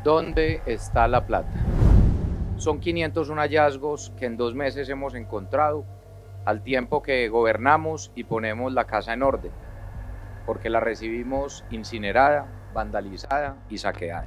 ¿Dónde está la plata? Son 501 hallazgos que en 2 meses hemos encontrado, al tiempo que gobernamos y ponemos la casa en orden, porque la recibimos incinerada, vandalizada y saqueada.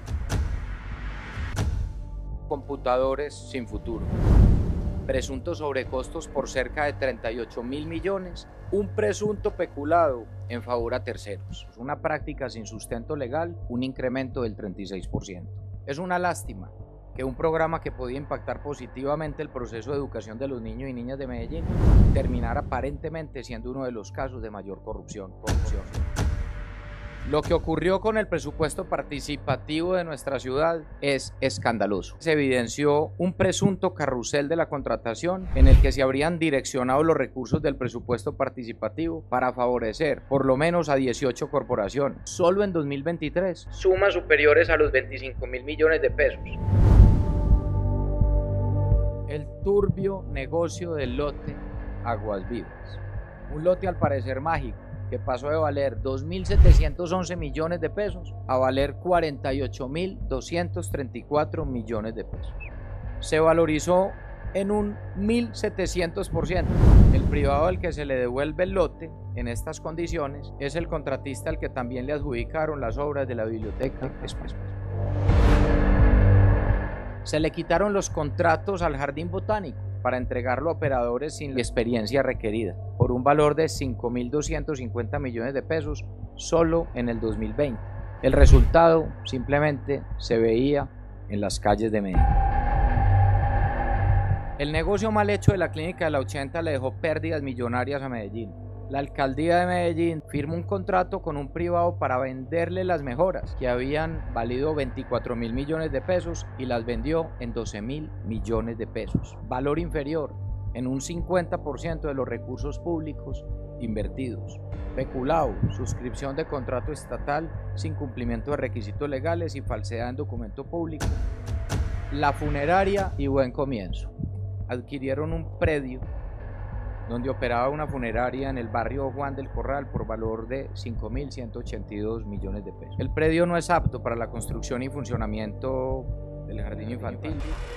Computadores sin futuro. Presuntos sobrecostos por cerca de 38.000 millones, un presunto peculado en favor a terceros. Una práctica sin sustento legal, un incremento del 36%. Es una lástima que un programa que podía impactar positivamente el proceso de educación de los niños y niñas de Medellín terminara aparentemente siendo uno de los casos de mayor corrupción. Lo que ocurrió con el presupuesto participativo de nuestra ciudad es escandaloso. Se evidenció un presunto carrusel de la contratación en el que se habrían direccionado los recursos del presupuesto participativo para favorecer por lo menos a 18 corporaciones. Solo en 2023, sumas superiores a los 25.000 millones de pesos. El turbio negocio del lote Aguas Vivas. Un lote al parecer mágico, que pasó de valer 2.711 millones de pesos a valer 48.234 millones de pesos. Se valorizó en un 1.700%. El privado al que se le devuelve el lote en estas condiciones es el contratista al que también le adjudicaron las obras de la biblioteca Espacio. Se le quitaron los contratos al Jardín Botánico para entregarlo a operadores sin la experiencia requerida, por un valor de 5.250 millones de pesos solo en el 2020. El resultado simplemente se veía en las calles de Medellín. El negocio mal hecho de la clínica de la 80 le dejó pérdidas millonarias a Medellín. La alcaldía de Medellín firmó un contrato con un privado para venderle las mejoras que habían valido 24.000 millones de pesos y las vendió en 12.000 millones de pesos, valor inferior en un 50% de los recursos públicos invertidos. Peculado, suscripción de contrato estatal sin cumplimiento de requisitos legales y falsedad en documento público. La funeraria y Buen Comienzo adquirieron un predio donde operaba una funeraria en el barrio Juan del Corral por valor de 5.182 millones de pesos. El predio no es apto para la construcción y funcionamiento del jardín infantil.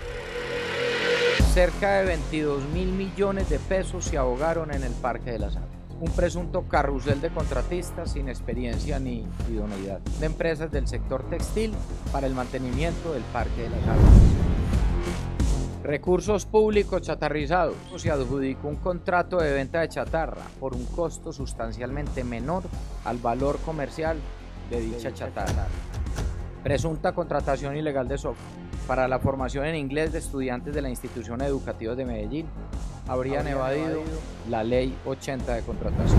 Cerca de 22.000 millones de pesos se ahogaron en el Parque de las Aves. Un presunto carrusel de contratistas sin experiencia ni idoneidad, de empresas del sector textil para el mantenimiento del Parque de las Aves. Recursos públicos chatarrizados. Se adjudicó un contrato de venta de chatarra por un costo sustancialmente menor al valor comercial de dicha chatarra. Presunta contratación ilegal de software para la formación en inglés de estudiantes de la institución educativa de Medellín. Habrían evadido la ley 80 de contratación.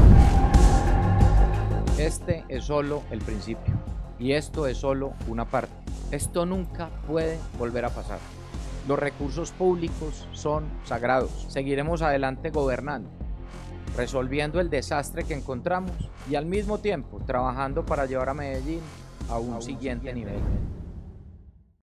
Este es solo el principio y esto es solo una parte. Esto nunca puede volver a pasar. Los recursos públicos son sagrados. Seguiremos adelante gobernando, resolviendo el desastre que encontramos y al mismo tiempo trabajando para llevar a Medellín a un siguiente nivel.